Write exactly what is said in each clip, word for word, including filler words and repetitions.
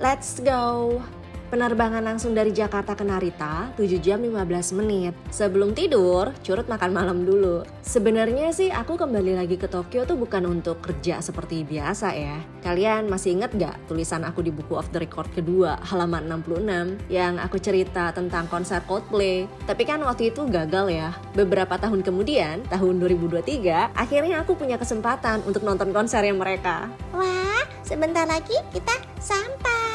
Let's go! Penerbangan langsung dari Jakarta ke Narita, tujuh jam lima belas menit. Sebelum tidur, curut makan malam dulu. Sebenarnya sih aku kembali lagi ke Tokyo tuh bukan untuk kerja seperti biasa ya. Kalian masih inget gak tulisan aku di buku Off the Record kedua, halaman enam puluh enam, yang aku cerita tentang konser Coldplay? Tapi kan waktu itu gagal ya. Beberapa tahun kemudian, tahun dua ribu dua puluh tiga, akhirnya aku punya kesempatan untuk nonton konsernya mereka. Wah, sebentar lagi kita sampai.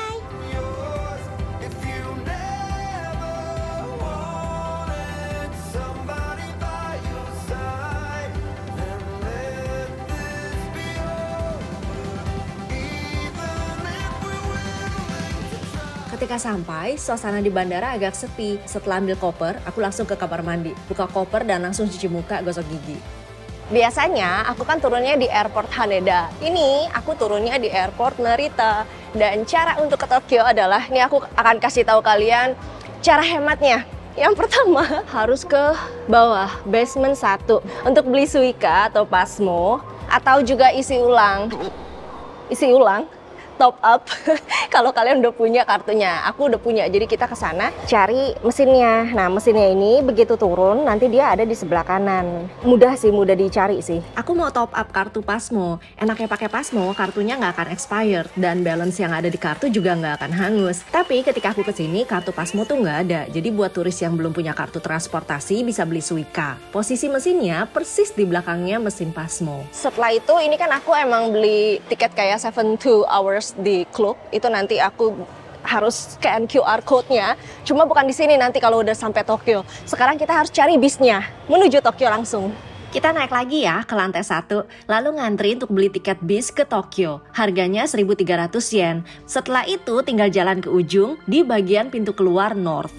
Ketika sampai, suasana di bandara agak sepi. Setelah ambil koper, aku langsung ke kamar mandi. Buka koper dan langsung cuci muka, gosok gigi. Biasanya aku kan turunnya di airport Haneda. Ini aku turunnya di airport Narita. Dan cara untuk ke Tokyo adalah, ini aku akan kasih tahu kalian cara hematnya. Yang pertama, harus ke bawah, basement satu. Untuk beli Suica atau Pasmo, atau juga isi ulang. Isi ulang? Top up kalau kalian udah punya kartunya. Aku udah punya, jadi kita ke sana cari mesinnya. Nah, mesinnya ini begitu turun nanti dia ada di sebelah kanan. Mudah sih, mudah dicari sih. Aku mau top up kartu Pasmo. Enaknya pakai Pasmo, kartunya nggak akan expired dan balance yang ada di kartu juga nggak akan hangus. Tapi ketika aku kesini, kartu Pasmo tuh nggak ada. Jadi buat turis yang belum punya kartu transportasi bisa beli Suica. Posisi mesinnya persis di belakangnya mesin Pasmo. Setelah itu, ini kan aku emang beli tiket kayak seven two hours di klub. Itu nanti aku harus scan Q R code-nya. Cuma bukan di sini nanti kalau udah sampai Tokyo. Sekarang kita harus cari bisnya menuju Tokyo langsung. Kita naik lagi ya ke lantai satu, lalu ngantri untuk beli tiket bis ke Tokyo. Harganya seribu tiga ratus yen. Setelah itu tinggal jalan ke ujung di bagian pintu keluar North.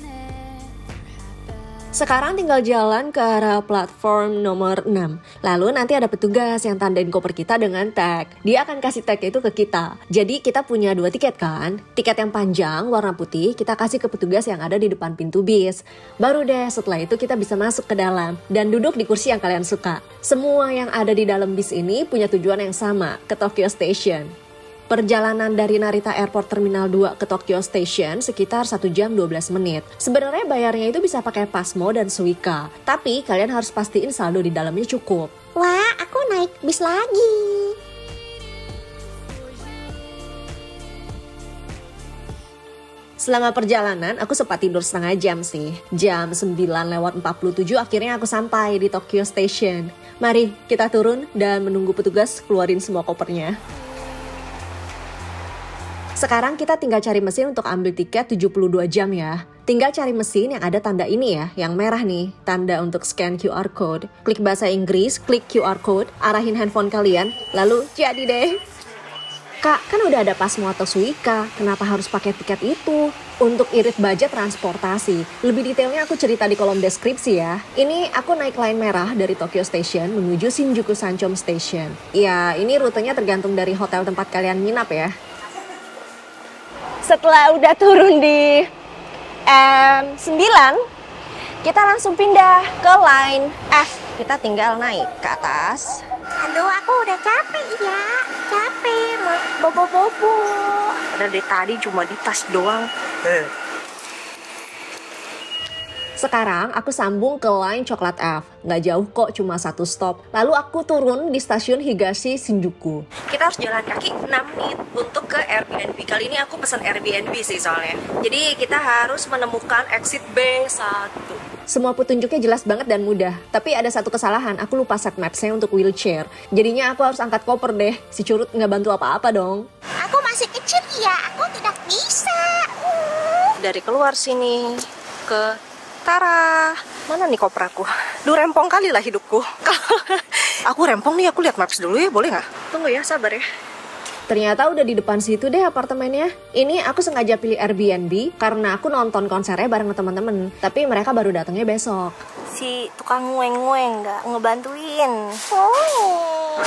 Sekarang tinggal jalan ke arah platform nomor enam. Lalu nanti ada petugas yang tandain koper kita dengan tag. Dia akan kasih tag itu ke kita. Jadi kita punya dua tiket kan? Tiket yang panjang warna putih kita kasih ke petugas yang ada di depan pintu bis. Baru deh setelah itu kita bisa masuk ke dalam dan duduk di kursi yang kalian suka. Semua yang ada di dalam bis ini punya tujuan yang sama, ke Tokyo Station. Perjalanan dari Narita Airport Terminal dua ke Tokyo Station sekitar satu jam dua belas menit. Sebenarnya bayarnya itu bisa pakai Pasmo dan Suica. Tapi kalian harus pastiin saldo di dalamnya cukup. Wah, aku naik bis lagi. Selama perjalanan, aku sempat tidur setengah jam sih. Jam sembilan lewat empat puluh tujuh akhirnya aku sampai di Tokyo Station. Mari kita turun dan menunggu petugas keluarin semua kopernya. Sekarang kita tinggal cari mesin untuk ambil tiket tujuh puluh dua jam ya. Tinggal cari mesin yang ada tanda ini ya, yang merah nih. Tanda untuk scan Q R code. Klik bahasa Inggris, klik Q R code, arahin handphone kalian, lalu jadi deh. Kak, kan udah ada Pasmo atau Suica, kenapa harus pakai tiket itu? Untuk irit budget transportasi. Lebih detailnya aku cerita di kolom deskripsi ya. Ini aku naik line merah dari Tokyo Station menuju Shinjuku Sanchom Station. Ya, ini rutenya tergantung dari hotel tempat kalian nginap ya. Setelah udah turun di M sembilan, kita langsung pindah ke line F. Kita tinggal naik ke atas. Aduh, aku udah capek ya. Capek, mau bobo-bobo. Dari tadi cuma di tas doang. Sekarang aku sambung ke line Coklat F. Nggak jauh kok, cuma satu stop. Lalu aku turun di stasiun Higashi Shinjuku. Kita harus jalan kaki enam menit untuk ke Airbnb. Kali ini aku pesan Airbnb sih soalnya. Jadi kita harus menemukan exit B satu. Semua petunjuknya jelas banget dan mudah. Tapi ada satu kesalahan, aku lupa set maps-nya untuk wheelchair. Jadinya aku harus angkat koper deh. Si Curut nggak bantu apa-apa dong. Aku masih kecil ya, aku tidak bisa. Uh. Dari keluar sini ke Tara, mana nih koper aku? Duh, rempong kali lah hidupku. Aku rempong nih, aku lihat maps dulu ya, boleh nggak? Tunggu ya, sabar ya. Ternyata udah di depan situ deh apartemennya. Ini aku sengaja pilih Airbnb karena aku nonton konsernya bareng teman-teman. Tapi mereka baru datangnya besok. Si tukang ngueng-ngueng nggak ngebantuin. Oh.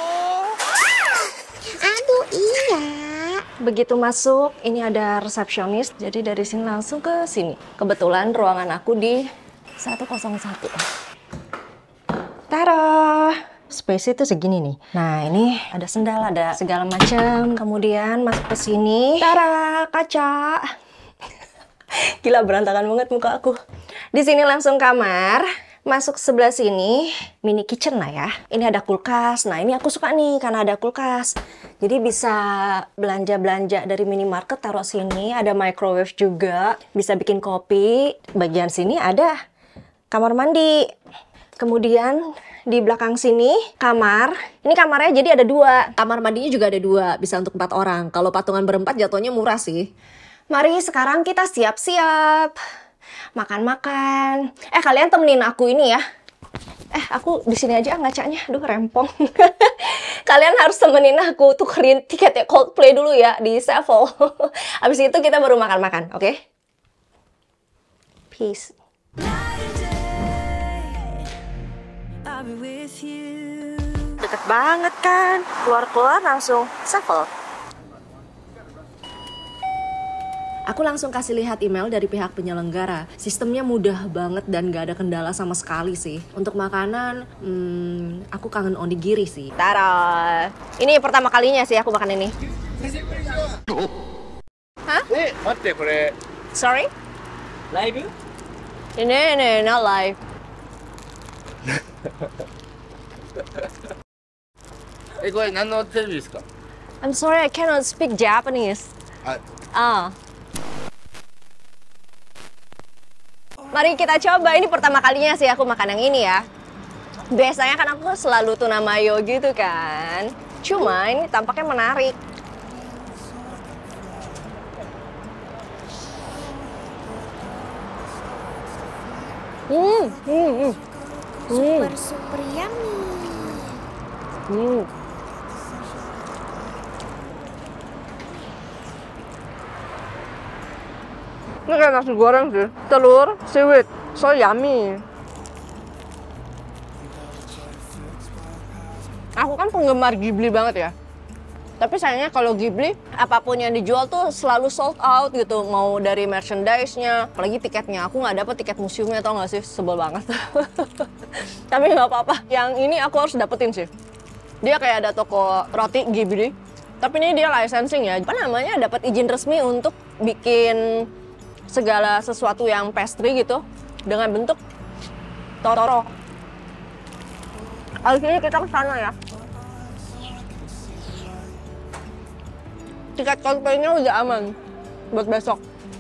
Aduh, iya. Begitu masuk, ini ada resepsionis, jadi dari sini langsung ke sini. Kebetulan ruangan aku di seratus satu. Tara! space itu segini nih. Nah, ini ada sendal, ada segala macam. Kemudian masuk ke sini. Tara, kaca. Gila, berantakan banget muka aku. Di sini langsung kamar. Masuk sebelah sini, mini kitchen lah ya. Ini ada kulkas. Nah, ini aku suka nih karena ada kulkas. Jadi bisa belanja-belanja dari minimarket taruh sini. Ada microwave juga. Bisa bikin kopi. Bagian sini ada kamar mandi. Kemudian di belakang sini kamar. Ini kamarnya jadi ada dua. Kamar mandinya juga ada dua. Bisa untuk empat orang. Kalau patungan berempat jatuhnya murah sih. Mari sekarang kita siap-siap. Makan-makan. Eh, kalian temenin aku ini ya. Eh, aku di sini aja ngacanya. Aduh, rempong. Kalian harus temenin aku tukerin tiketnya Coldplay dulu ya di Sevel. Habis itu kita baru makan-makan, oke? Okay? Peace. Deket banget kan? Keluar-keluar langsung Sevel. Aku langsung kasih lihat email dari pihak penyelenggara. Sistemnya mudah banget dan gak ada kendala sama sekali sih. Untuk makanan, hmm, aku kangen onigiri sih. Tara! Ini pertama kalinya sih aku makan ini. Hah? Eh, mate, kore. Sorry? Live? Ini, ini, not live. Eh, kore, nan no telebi desu ka? I'm sorry, I cannot speak Japanese. Ah. Ah. Mari kita coba, ini pertama kalinya sih aku makan yang ini ya. Biasanya kan aku selalu tuna mayo gitu kan. Cuma ini tampaknya menarik. Hmm, hmm, hmm. Super super yummy. Hmm. Ini kayak nasi goreng sih. Telur, seaweed, so yummy. Aku kan penggemar Ghibli banget ya. Tapi sayangnya kalau Ghibli, apapun yang dijual tuh selalu sold out gitu. Mau dari merchandise-nya, apalagi tiketnya. Aku nggak dapet tiket museumnya, tau nggak sih? Sebel banget. Tapi nggak apa-apa. Yang ini aku harus dapetin sih. Dia kayak ada toko roti Ghibli. Tapi ini dia licensing ya. Apa namanya? Dapat izin resmi untuk bikin segala sesuatu yang pastry gitu dengan bentuk Totoro. Akhirnya kita ke sana ya. Tiket Coldplay-nya udah aman buat besok.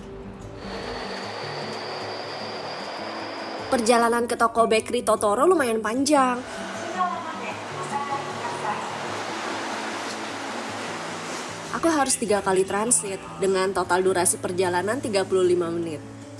Perjalanan ke toko bakery Totoro lumayan panjang. Aku harus tiga kali transit dengan total durasi perjalanan tiga puluh lima menit.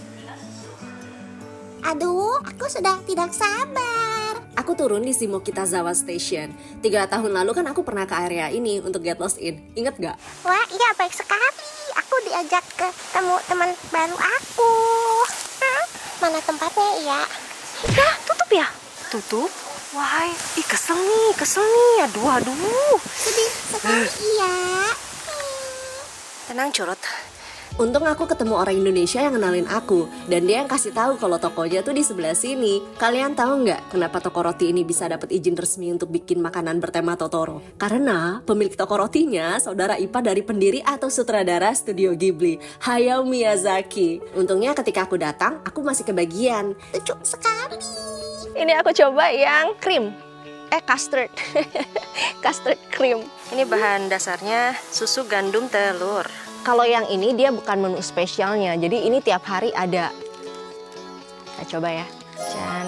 Aduh, aku sudah tidak sabar. Aku turun di Shimokitazawa Station. Tiga tahun lalu kan aku pernah ke area ini untuk get lost in. Ingat gak? Wah, iya baik sekali. Aku diajak ke temu teman baru aku. Hah? Mana tempatnya ya? Ya, tutup ya? Tutup? Wah, ih kesel nih, kesel nih. Aduh, aduh. Sedih sekali iya. Tenang curut. Untung aku ketemu orang Indonesia yang kenalin aku. Dan dia yang kasih tahu kalau tokonya tuh di sebelah sini. Kalian tahu nggak kenapa toko roti ini bisa dapat izin resmi untuk bikin makanan bertema Totoro? Karena pemilik toko rotinya saudara ipar dari pendiri atau sutradara studio Ghibli, Hayao Miyazaki. Untungnya ketika aku datang, aku masih kebagian. Lucu sekali. Ini aku coba yang krim. Eh, custard. Custard cream. Ini bahan dasarnya susu, gandum, telur. Kalau yang ini dia bukan menu spesialnya, jadi ini tiap hari ada. Kita coba ya. Can.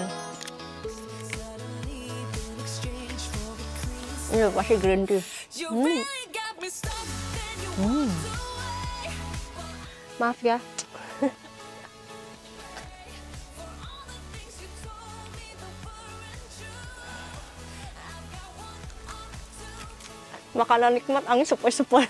Ini pasti green tea. Hmm. Hmm. Maaf ya. Makanan nikmat, angin sepoi-sepoi.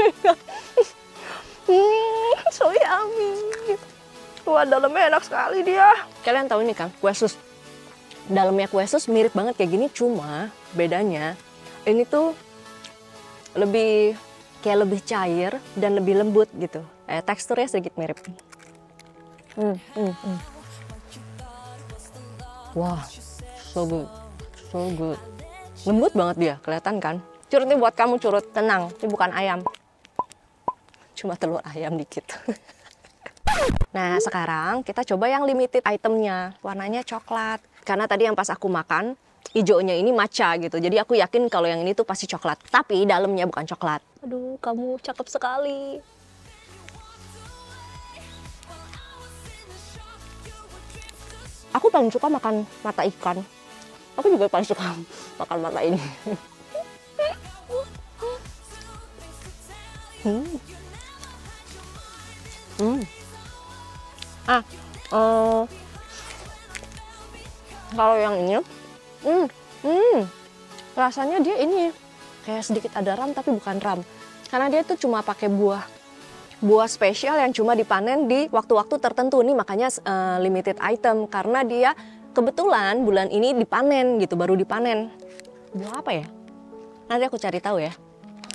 Hmm, so yummy. Wah, dalamnya enak sekali dia. Kalian tahu ini kan, kue sus. Dalamnya kue sus mirip banget kayak gini, cuma bedanya ini tuh lebih kayak lebih cair dan lebih lembut gitu. Eh, teksturnya sedikit mirip. Hmm, hmm, hmm. Wah, so good, so good. Lembut banget dia, kelihatan kan? Curut ini buat kamu, Curut. Tenang, ini bukan ayam. Cuma telur ayam dikit. Nah, sekarang kita coba yang limited itemnya. Warnanya coklat. Karena tadi yang pas aku makan, hijaunya ini matcha gitu. Jadi aku yakin kalau yang ini tuh pasti coklat. Tapi dalamnya bukan coklat. Aduh, kamu cakep sekali. Aku paling suka makan mata ikan. Aku juga paling suka makan mata ini. hmm. Hmm. Ah, uh, kalau yang ini, hmm, hmm, rasanya dia ini kayak sedikit ada ram tapi bukan ram, karena dia tuh cuma pakai buah, buah spesial yang cuma dipanen di waktu-waktu tertentu nih, makanya uh, limited item karena dia kebetulan bulan ini dipanen gitu, baru dipanen. Buah apa ya? Nanti aku cari tahu ya.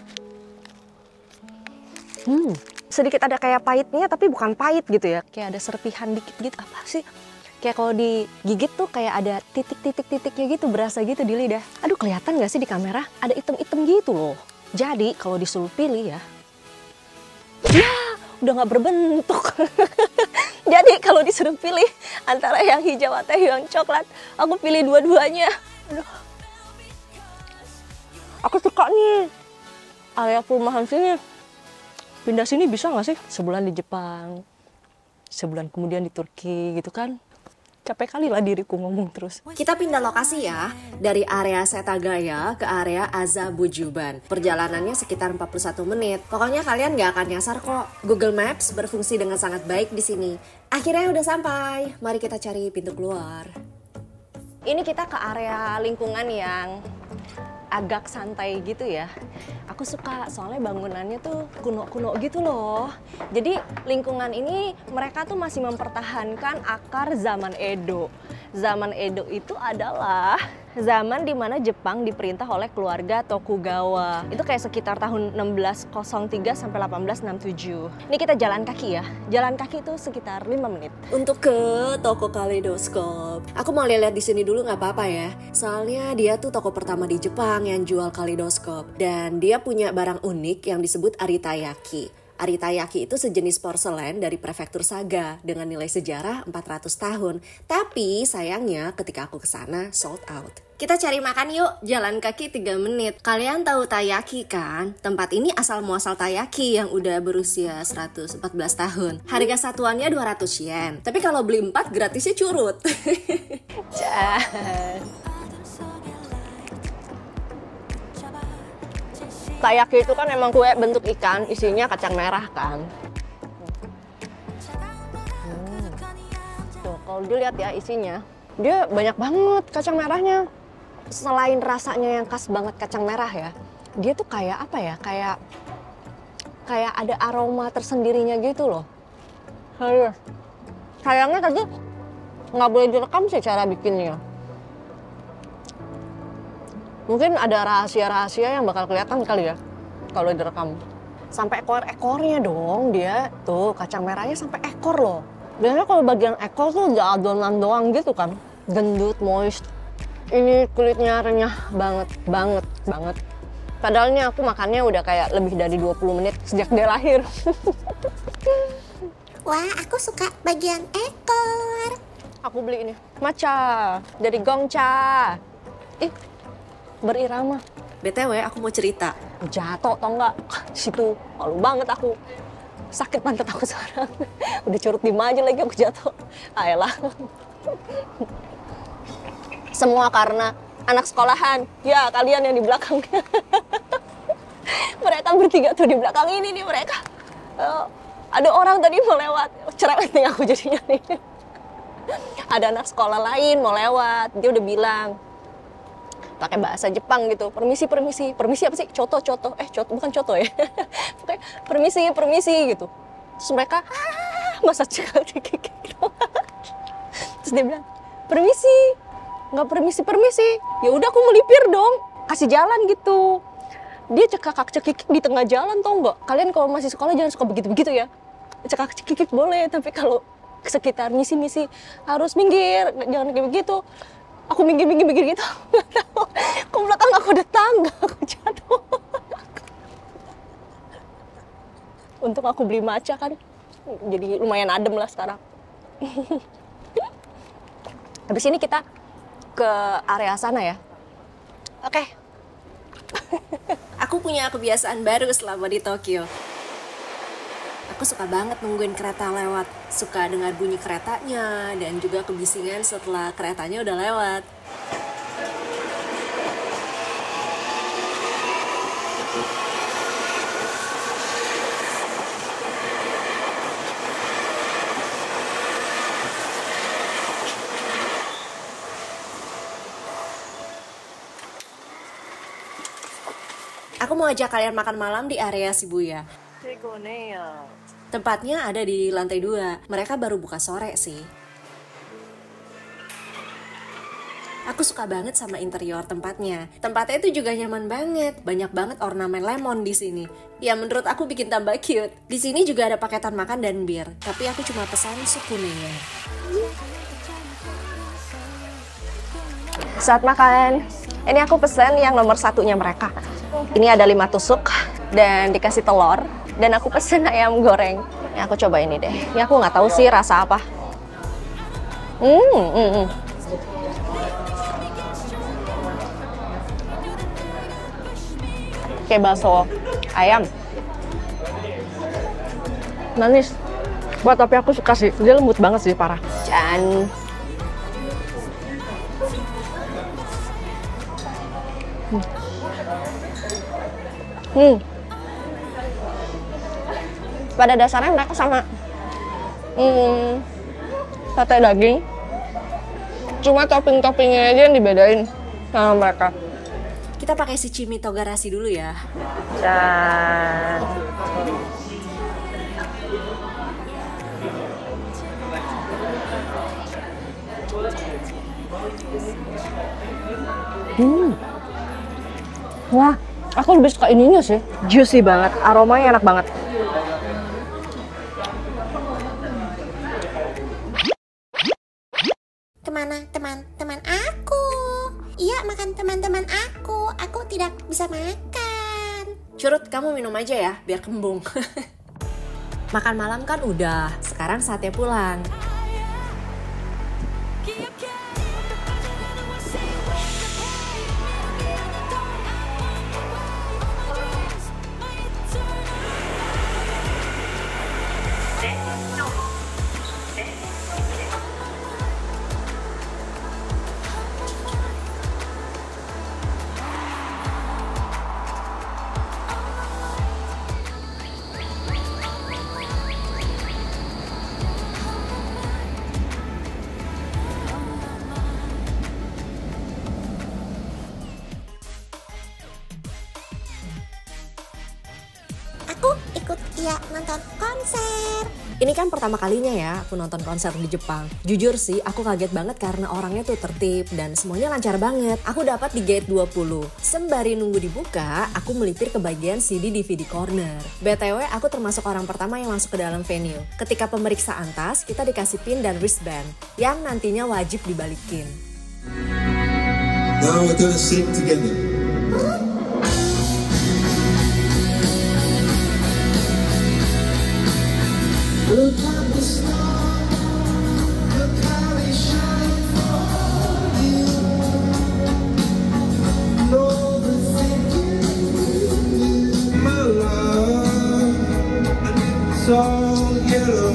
Hmm. Sedikit ada kayak pahitnya tapi bukan pahit gitu ya, kayak ada serpihan dikit gitu. Apa sih, kayak kalau digigit tuh kayak ada titik-titik-titiknya gitu, berasa gitu di lidah. Aduh, kelihatan gak sih di kamera? Ada item-item gitu loh. Jadi kalau disuruh pilih ya, ya udah gak berbentuk. Jadi kalau disuruh pilih antara yang hijau atau yang coklat, aku pilih dua-duanya. Aduh, aku suka nih area perumahan sini. Pindah sini bisa nggak sih? Sebulan di Jepang, sebulan kemudian di Turki gitu kan. Capek kali lah diriku ngomong terus. Kita pindah lokasi ya, dari area Setagaya ke area Azabujuban. Perjalanannya sekitar empat puluh satu menit. Pokoknya kalian nggak akan nyasar kok. Google Maps berfungsi dengan sangat baik di sini. Akhirnya udah sampai. Mari kita cari pintu keluar. Ini kita ke area lingkungan yang agak santai gitu ya. Aku suka soalnya bangunannya tuh kuno-kuno gitu loh. Jadi lingkungan ini mereka tuh masih mempertahankan akar zaman Edo. Zaman Edo itu adalah zaman dimana Jepang diperintah oleh keluarga Tokugawa. Itu kayak sekitar tahun enam belas nol tiga sampai delapan belas enam tujuh. Ini kita jalan kaki ya. Jalan kaki itu sekitar lima menit. Untuk ke toko kaleidoskop. Aku mau lihat di sini dulu nggak apa-apa ya. Soalnya dia tuh toko pertama di Jepang yang jual kaleidoskop. Dan dia punya barang unik yang disebut aritayaki. Aritayaki itu sejenis porselen dari prefektur Saga dengan nilai sejarah empat ratus tahun. Tapi sayangnya ketika aku kesana sold out. Kita cari makan yuk, jalan kaki tiga menit. Kalian tahu taiyaki kan? Tempat ini asal muasal taiyaki yang udah berusia seratus empat belas tahun. Harga satuannya dua ratus yen. Tapi kalau beli empat gratisnya curut. Taiyaki itu kan emang kue bentuk ikan, isinya kacang merah kan. Hmm. Tuh, kalau dilihat ya isinya, dia banyak banget kacang merahnya. Selain rasanya yang khas banget kacang merah ya, dia tuh kayak apa ya, kayak kayak ada aroma tersendirinya gitu loh. Aduh. Sayangnya tadi nggak boleh direkam sih cara bikinnya. Mungkin ada rahasia-rahasia yang bakal kelihatan kali ya kalau direkam. Sampai ekor-ekornya dong dia. Tuh kacang merahnya sampai ekor loh. Biasanya kalau bagian ekor tuh udah adonan doang gitu kan. Gendut, moist. Ini kulitnya renyah banget, banget, banget. Padahal ini aku makannya udah kayak lebih dari dua puluh menit sejak dia lahir. Wah, aku suka bagian ekor. Aku beli ini. Matcha dari Gongcha. Ih, berirama. B T W aku mau cerita. Jatuh tau nggak? Situ malu banget aku. Sakit pantat aku sekarang. Udah curut di maju lagi aku jatuh. Ayolah. Semua karena anak sekolahan. Ya kalian yang di belakang. Mereka bertiga tuh di belakang ini nih mereka. Uh, ada orang tadi mau lewat. Cerewet nih aku jadinya nih. Ada anak sekolah lain mau lewat. Dia udah bilang. Pakai bahasa Jepang gitu, permisi, permisi, permisi apa sih? Coto, coto, eh coto, bukan coto ya. Permisi, permisi gitu. Terus mereka, ah, masa cekal dikit. Terus dia bilang, permisi, nggak permisi, permisi. Ya udah aku melipir dong, kasih jalan gitu. Dia cekakak cekikik di tengah jalan tau nggak? Kalian kalau masih sekolah jangan suka begitu-begitu ya. Cekakak cekikik boleh, tapi kalau sekitar misi-misi harus minggir, jangan kayak begitu. Aku minggir-minggir gitu. Kok belakang aku ada tangga, aku jatuh. Untung aku beli matcha kan. Jadi lumayan adem lah sekarang. Habis ini kita ke area sana ya. Oke. Aku punya kebiasaan baru selama di Tokyo. Aku suka banget nungguin kereta lewat. Suka dengar bunyi keretanya dan juga kebisingan setelah keretanya udah lewat. Aku mau ajak kalian makan malam di area Shibuya. Tempatnya ada di lantai dua. Mereka baru buka sore sih. Aku suka banget sama interior tempatnya. Tempatnya itu juga nyaman banget. Banyak banget ornamen lemon di sini. Ya menurut aku bikin tambah cute. Di sini juga ada paketan makan dan bir. Tapi aku cuma pesan sup kuningnya. Saat makan, ini aku pesan yang nomor satunya mereka. Ini ada lima tusuk dan dikasih telur. Dan aku pesen ayam goreng. Ini aku coba ini deh. Ini aku nggak tahu sih rasa apa. Hmm, hmm, hmm. Kayak bakso ayam. Manis. Buat tapi aku suka sih. Dia lembut banget sih, parah. Dan Hmm. Hmm. Pada dasarnya mereka sama. Hmm. Sate daging. Cuma topping-toppingnya aja yang dibedain sama mereka. Kita pakai si Chimi Togarashi dulu ya. Dan Hmm. Wah, aku lebih suka ininya sih. Juicy banget, aromanya enak banget. Kemana teman-teman aku? Iya, makan teman-teman aku. Aku tidak bisa makan. Curut, kamu minum aja ya, biar kembung. Makan malam kan udah, sekarang saatnya pulang. Aku ikut ia nonton konser. Ini kan pertama kalinya ya aku nonton konser di Jepang. Jujur sih aku kaget banget karena orangnya tuh tertib dan semuanya lancar banget. Aku dapat di gate dua puluh. Sembari nunggu dibuka, aku melipir ke bagian C D D V D corner. B T W aku termasuk orang pertama yang masuk ke dalam venue. Ketika pemeriksaan tas, kita dikasih pin dan wristband yang nantinya wajib dibalikin. Now we're gonna sing together. Look at the stars, look how they shine for you. Know the thing you, my love, and it's all yellow.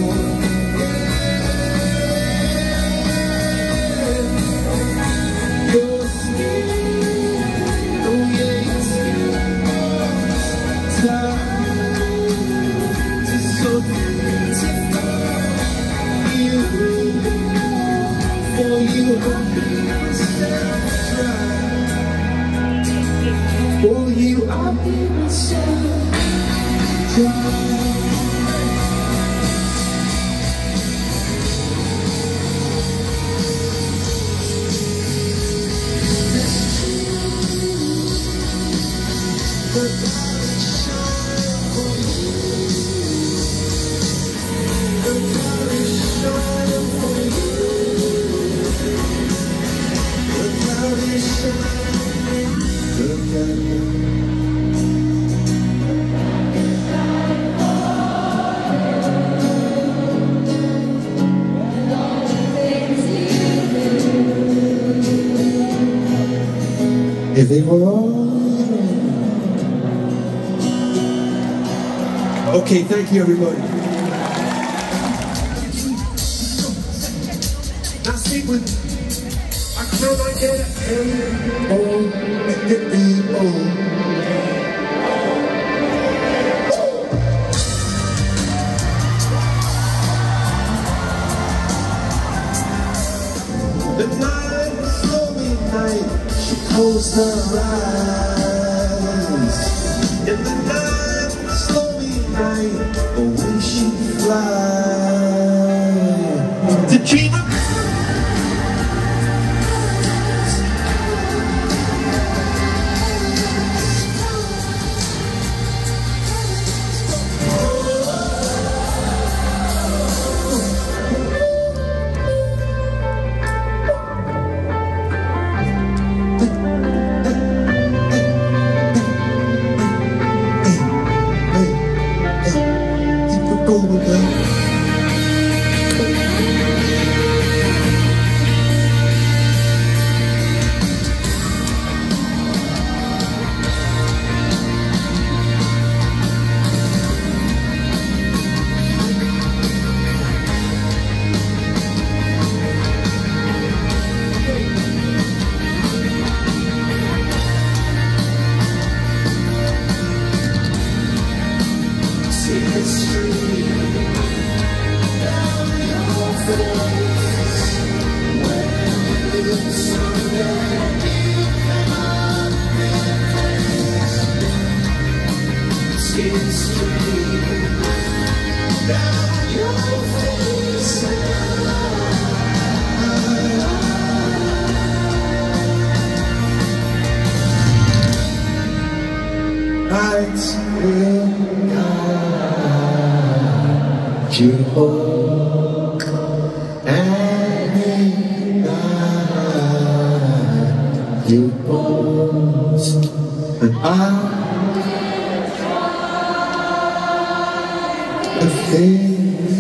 Your skin, oh yeah, your skin, time to so for you, for you, I'll be myself. If they were all. Okay, thank you everybody. Now speak with me. I feel like it. Oh, oh, oh. The night, slowly night, she closed her eyes. In the night, slowly night, away she flies. To dream of lights will guide you home, and in night you both and I the things